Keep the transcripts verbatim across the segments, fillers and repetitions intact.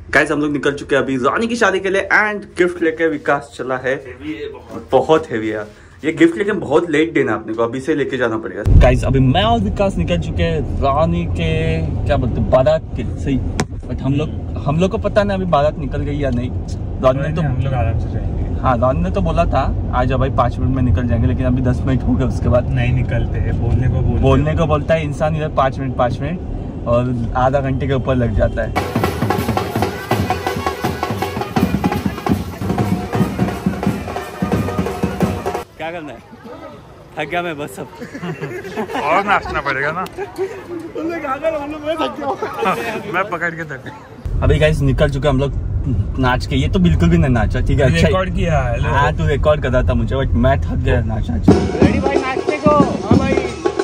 Guys हम लोग निकल चुके हैं अभी रानी की शादी के लिए एंड गिफ्ट लेके विकास चला है। बहुत हेवी है ये गिफ्ट, लेकिन बहुत लेट देना अपने को, अभी से लेके जाना पड़ेगा। गाइस अभी मैं और विकास निकल चुके हैं रानी के क्या बोलते हैं बारात के, सही। बट हम लोग हम लोग को पता नहीं अभी बारात निकल गई या नहीं। रानी ने तो हम लोग आराम से जाएंगे। हाँ रानी ने तो बोला था आज भाई पाँच मिनट में निकल जाएंगे, लेकिन अभी दस मिनट हो गए, उसके बाद नहीं निकलते हैं। बोलने को बोलते बोलने को बोलता है इंसान इधर पाँच मिनट पाँच मिनट और आधा घंटे के ऊपर लग जाता है। क्या करना है? थक गया मैं बस अब। और नाचना पड़ेगा ना। मैं पकड़ के थक। अभी गाइस निकल चुके हम लोग नाच के। ये तो बिल्कुल भी नहीं नाचा, ठीक है अच्छा रिकॉर्ड किया है। हाँ तू रिकॉर्ड कर रहा था मुझे, बट मैं थक गया नाच नाच। रेडी भाई नाचने को? हाँ भाई।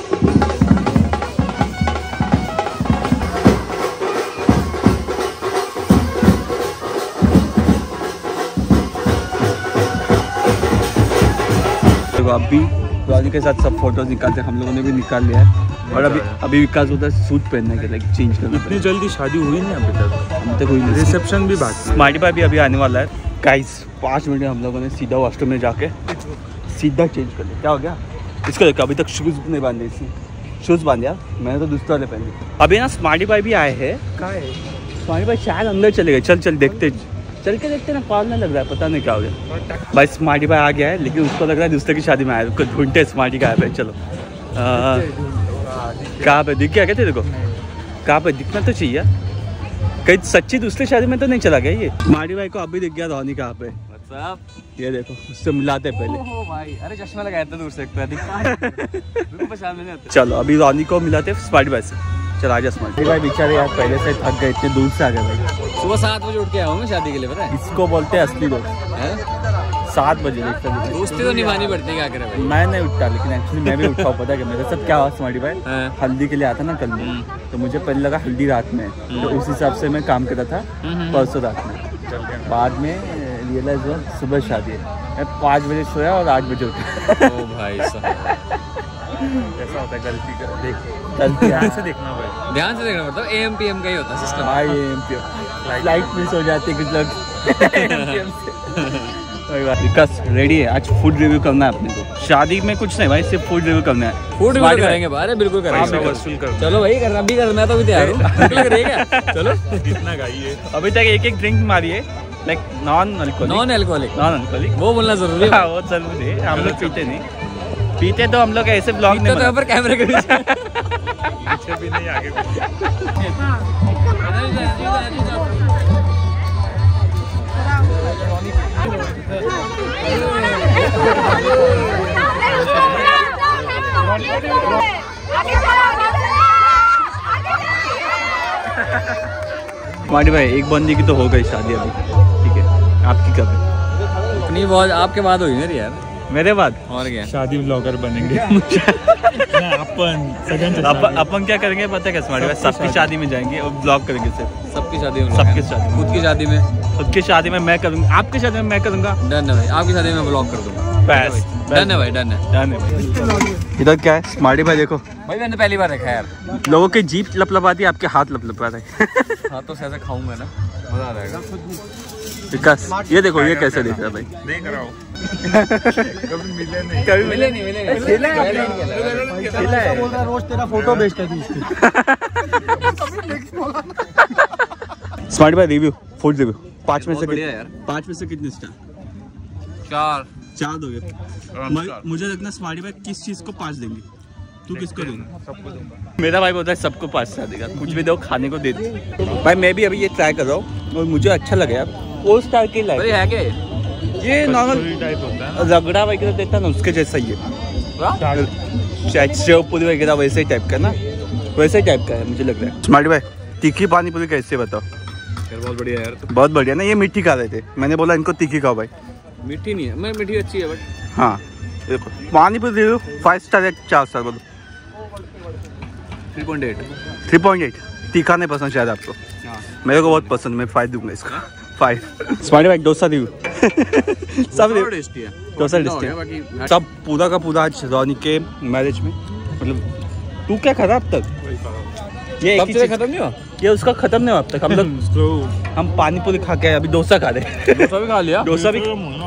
अभी रानी के साथ सब फोटोज निकालते, हम लोगों ने भी निकाल लिया है। और अभी अभी विकास होता है सूट पहनने के लिए, चेंज करना। इतनी जल्दी शादी हुई नहीं अभी तक? अभी तक हुई नहीं, रिसेप्शन भी बाकी। स्मार्टी भाई भी अभी आने वाला है। गाइस पाँच मिनट में हम लोगों ने सीधा वॉशरूम में जाके सीधा चेंज कर लिया। क्या हो गया इसको देखो, अभी तक शूज़ नहीं बांधे, इसी शूज़ बांध दिया मैंने तो दूसरे वाले पहन लिए। अभी ना स्मार्टी भाई भी आए हैं। कहाँ है स्मार्टी भाई? शायद अंदर चले गए। चल चल देखते चल के देखते ना, पाल नहीं लग रहा है, पता नहीं क्या हो गया। भाई स्मार्टी भाई आ गया है, लेकिन उसको लग रहा है दूसरे की शादी में आया, उसको ढूंढते स्मार्टी का है। चलो कहाँ पे दिख गया क्या तेरे को? कहाँ पे दिखना तो चाहिए, कहीं सच्ची दूसरी शादी में तो नहीं चला गया ये। स्मार्टी भाई को अभी दिख गया धोनी कहाँ पे। ये देखो उससे मिलाते पहले। ओहो भाई, अरे चश्मा लगाया था दूर से दिखता। चलो अभी रानी को मिलाते स्मार्टी भाई से। चल आजा स्मार्टी भाई। बेचारे यार पहले से थक गए, इतने दूर से आ गए भाई। सुबह सात बजे उठ के आया हूँ मैं शादी के लिए, पता है? इसको बोलते हैं असली दोस्त। सात बजे दोस्ती तो निभानी पड़ती है, क्या करे भाई। मैं नहीं उठता, लेकिन एक्चुअली मैं भी उठा हूँ। पता है कि मेरे साथ क्या हुआ स्मार्टी भाई? हल्दी के लिए आता ना कल में, तो मुझे पहले लगा हल्दी रात में, तो उस हिसाब से मैं काम कर रहा था परसों रात में। बाद में रियलाइज हुआ सुबह शादी है। मैं पाँच बजे सोया और आठ बजे उठा। ओ भाई साहब ऐसा होता है, गलती कर देख, गलती ध्यान से देखना भाई, ध्यान से देखना पड़ता है। एएम पीएम का ही होता है सिस्टम। भाई एएम पीएम फ्लाइट मिस हो जाती है कुछ लोग। विकास रेडी है, आज फूड रिव्यू करना है अपने को। शादी में कुछ नहीं भाई, सिर्फ फूड रिव्यू करना है। फूड रिव्यू करेंगे बारे, बिल्कुल करेंगे। वसूल कर। चलो भाई करना भी करना, मैं तो भी तैयार हूँ। चलो कितना गाइए। अभी तक एक एक ड्रिंक मारी है, like non alcoholic. Non alcoholic non alcoholic वो बोलना जरूरी है। वो जरूरी है, हम लोग पीते नहीं। पीते तो हम लोग ऐसे ब्लॉग नहीं तो पर कैमरे के पीछे भी नहीं, आगे स्मार्टी भाई एक बंदी की तो हो गई शादी अभी, ठीक है आपकी कब है? अपनी बहुत आपके बाद हुई मेरी यार। मेरे बाद और क्या शादी व्लॉगर बनेंगे। अपन अपन अपन क्या करेंगे पता है क्या स्मार्टी भाई? सबकी शादी में जाएंगे और ब्लॉग करेंगे सिर्फ। सबकी शादी में? सबकी शादी। खुद की शादी में? खुद की शादी में मैं करूँगा, आपकी शादी में मैं करूँगा। डन है भाई, आपकी शादी में ब्लॉग कर दूंगा। बस डन है भाई, डन है डन है। इधर क्या है स्मार्टी भाई? देखो भाई मैंने पहली बार देखा यार। लोगों की जीप लपलपाती है, आपके हाथ लपलपा रहे हैं। हाँ तो ऐसे खाऊंगा ना, मजा आ जाएगा। विकास ये देखो ये कैसे दिख रहा है भाई? देख रहा हूँ। कभी मिले नहीं, कभी मिले नहीं मिले नहीं। खेला है, खेला है। बोल रहा रोज तेरा फोटो भेजता थी इसकी। स्मार्टी भाई रिव्यू, फूड रिव्यू पाँच में से बढ़िया यार। पाँच में से कितने स्टार? चार। चार दोगे? मुझे लगना स्मार्टी भाई किस चीज को पाँच देंगे, तू किसको देगा? सबको दूंगा। मेरा भाई बोलता है सबको पाँच स्टार देगा, कुछ भी दो खाने को दे दे। भाई मैं भी अभी ये ट्राई कर रहा हूँ और मुझे अच्छा लगा यार। फोर स्टार के लाइक है क्या ये नॉर्मल टाइप होता है, रगड़ा वगैरह देता ना उसके जैसा ही है। शेव पूरी वगैरह वैसे ही टाइप का ना, वैसे ही टाइप का है मुझे लग रहा है। स्मार्टी भाई तीखी पानी पूरी कैसे बताओ? यार बहुत बढ़िया यार। बहुत बढ़िया ना। ये मीठी खा रहे थे, मैंने बोला इनको तीखी खाओ भाई। मीठी नहीं है, मैं मीठी अच्छी है बट। हाँ देखो पानी पूरी दे दो, फाइव स्टार या चार स्टार बोलो? Three point eight. Three point eight तीखा नहीं पसंद शायद आपको? मेरे को बहुत पसंद, मैं फाइव दूंगा इसका। फाइव। स्मार्टी भाई डोसा दी सब टेस्टी है, डोसा टेस्टी है सब। पूरा का पूरा आज रानी के मैरिज में, मतलब तू क्या खा रहा अब तक? ये एक ही चीज खत्म नहीं हुआ, ये उसका खत्म नहीं हुआ अब तक। हम लोग हम पानी पूरी खा के आए, अभी डोसा खा रहे। डोसा भी खा लिया। डोसा भी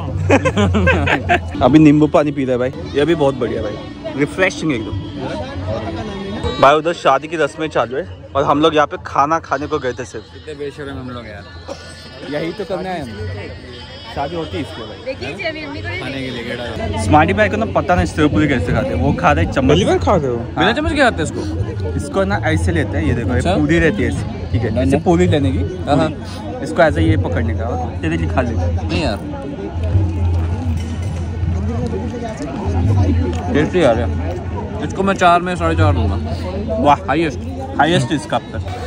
अभी नींबू पानी पी रहा है भाई, ये भी बहुत बढ़िया भाई, रिफ्रेशिंग एकदम। भाई उधर शादी की रस्में चालू है और हम लोग यहाँ पे खाना खाने को गए थे सिर्फ। कितने बेशर्म हम लोग यार, यही तो करना है हम। शादी होती है इसलिए भाई खाने के लिए गेड़ा। स्मार्टी भाई को ना पता नहीं सेव पूरी कैसे खाते हैं, वो खा रहे चम्मच में खाते हो। बिना चम्मच के खाते हैं इसको। इसको ना ऐसे लेते हैं, ये देखो अच्छा? ये पूरी रहती है ऐसे, ठीक है, ऐसे पूरी लेने की, इसको ऐसे ये पकड़ने का, तेरे लिए खा ले। नहीं यार टेस्टी यार, इसको मैं चार में साढ़े चार दूंगा। वाह, हाईएस्ट हाईएस्ट इसका अब तक।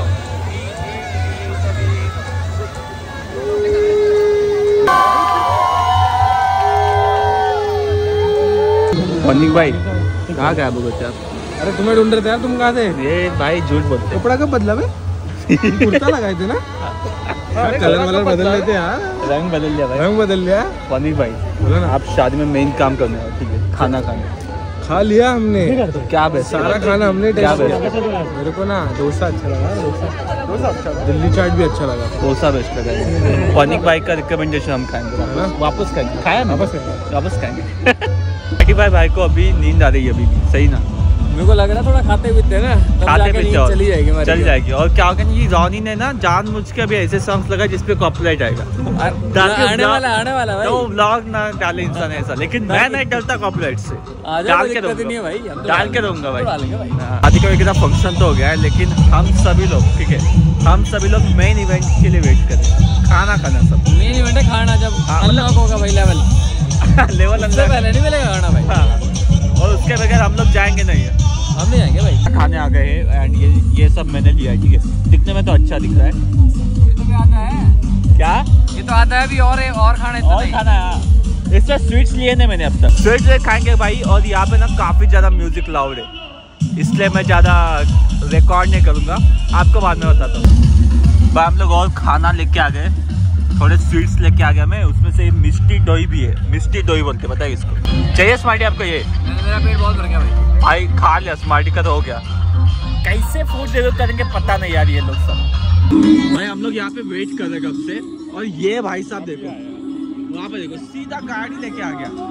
पनीक भाई कहाँ गया वो बच्चा? अरे तुम्हें ढूंढ रहे थे यार, तुम कहाँ थे? ये भाई झूठ बोलते कपड़ा कब बदला बे? कुर्ता लगाए थे ना? कलर वलर बदल लेते यार, रंग बदल लिया भाई। रंग बदल लिया। पनीक भाई बोला ना, आप शादी में मेन काम करने वाले, ठीक है, खाना खाने। खा लिया हमने, तो क्या बेस्ट सारा खाना हमने क्या टेस्ट बेस्ट किया। मेरे को ना डोसा अच्छा लगा, डोसा डोसा अच्छा, दिल्ली चाट भी अच्छा लगा। डोसा बेस्ट लगा। पनीक भाई का रिकमेंडेशन हम खाएंगे, वापस खाएंगे, खाया ना वापस खाएंगे। वापस खाएंगे। भाई भाई को अभी नींद आ रही है, अभी भी सही ना, मेरे को लग रहा है थोड़ा खाते पीते ना खाते पीते और चली जाएगी हमारी। चल जाएगी। और क्या होगा, ये रॉनी ने ना जानबूझ के अभी ऐसे सॉन्ग्स लगा जिसपे कॉपीराइट आएगा, ताकि आने वाला आने वाला भाई। तो व्लॉग ना डाले इंसान ऐसा, लेकिन मैं नहीं डरता कॉपीराइट से, डाल के नहीं दूंगा, भाई, डाल के दूंगा भाई। भाई आदि का कितना फंक्शन तो हो गया है, लेकिन हम सभी लोग, ठीक है, हम सभी लोग मेन इवेंट के लिए वेट करें, खाना खाना सब मेन इवेंट है खाना। जब अनलॉक होगा भाई लेवल लेवल उससे पहले नहीं मिलेगा खाना भाई। हाँ, और उसके बगैर हम लोग जाएंगे नहीं है। हम नहीं जाएंगे भाई। खाने आ गए हैं एंड ये ये सब मैंने लिया है, ठीक है, दिखने में तो अच्छा दिख रहा है। ये तो आता है क्या? ये तो आता है अभी, और और खाना इतना और नहीं। खाना है, इसमें स्वीट्स लिए नहीं मैंने अब तक। स्वीट्स खाएंगे भाई, और यहाँ पे ना काफ़ी ज़्यादा म्यूजिक लाउड है, इसलिए मैं ज़्यादा रिकॉर्ड नहीं करूँगा, आपको बाद में बताता हूँ। भाई हम लोग और खाना लेके आ गए, थोड़े स्वीट्स लेके आ गया मैं, उसमें से मिष्टी दोई भी है, मिष्टी दोई बोलते हैं, बताइए इसको। चाहिए स्मार्टी आपको? ये मेरा पेट बहुत भर गया भाई। भाई खा लिया, स्मार्टी का तो हो गया। कैसे फूड डेवलप करेंगे पता नहीं यार ये लोग सब। भाई हम लोग यहाँ पे वेट कर रहे कब से, और ये भाई साहब देखो वहाँ पे देखो, सीधा गाड़ी लेके आ गया।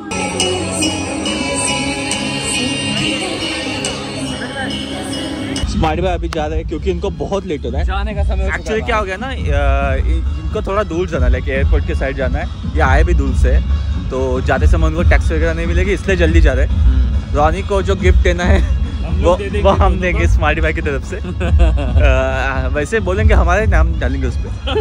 स्मार्टी भाई अभी जा रहे हैं क्योंकि इनको बहुत लेट हो रहा है जाने का समय। एक्चुअली क्या हो गया ना, इनको थोड़ा दूर जाना है, लाइक एयरपोर्ट के साइड जाना है, ये आए भी दूर से, तो जाते समय उनको टैक्सी वगैरह नहीं मिलेगी, इसलिए जल्दी जा रहे हैं। रॉनी को जो गिफ्ट देना है वो वो हम देंगे स्मार्टी भाई की तरफ से। आ, वैसे बोलेंगे हमारे नाम डालेंगे उस पर।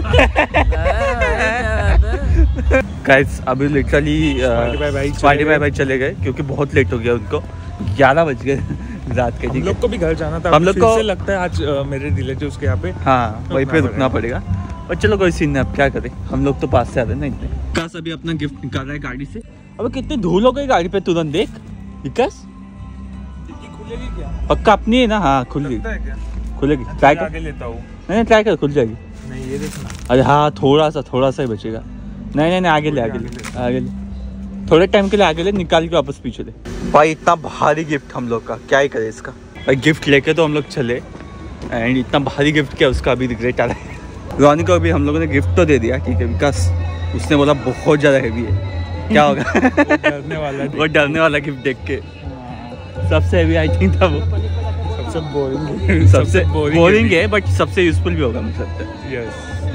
गाइस अभी लिटरली स्मार्टी भाई भाई चले गए क्योंकि बहुत लेट हो गया उनको, ग्यारह बज गए रात के। हम लोग को भी घर जाना था, हम लोग को लगता है आज आ, मेरे रिलेटिव्स के यहाँ पे, हाँ वहीं पे रुकना पड़ेगा। और चलो कोई सीन नहीं, अब क्या करें, हम लोग तो पास से आ रहे ना इतने। विकास अभी अपना गिफ्ट निकाल रहा है गाड़ी से। अबे कितनी धूल हो गई गाड़ी पे, तुरंत देख विकास। खुलेगी क्या? पक्का अपनी है ना? हाँ खुलेगी, खुलेगी, ट्राई कर। आगे लेता हूँ। नहीं ट्राई कर, खुल जाएगी। नहीं ये देखना। अरे हाँ थोड़ा सा थोड़ा सा ही बचेगा। नहीं नहीं नहीं आगे ले, आगे ले, आगे ले, थोड़े टाइम के लिए आगे ले, निकाल के वापस पीछे ले। भाई इतना भारी गिफ्ट हम लोग का, क्या ही करे इसका। भाई गिफ्ट लेके तो हम लोग चले एंड इतना भारी गिफ्ट किया, उसका अभी रिग्रेट आ रहा है। रॉनी को अभी हम लोगों ने गिफ्ट तो दे दिया, ठीक है, विकास उसने बोला बहुत ज़्यादा हैवी है, क्या होगा? डरने वाला वो डरने वाला गिफ्ट देख के सबसे हैवी आई थिंक था वो, सबसे बोरिंग सबसे बोरिंग है बट सबसे यूजफुल भी होगा मुझे लगता है। यस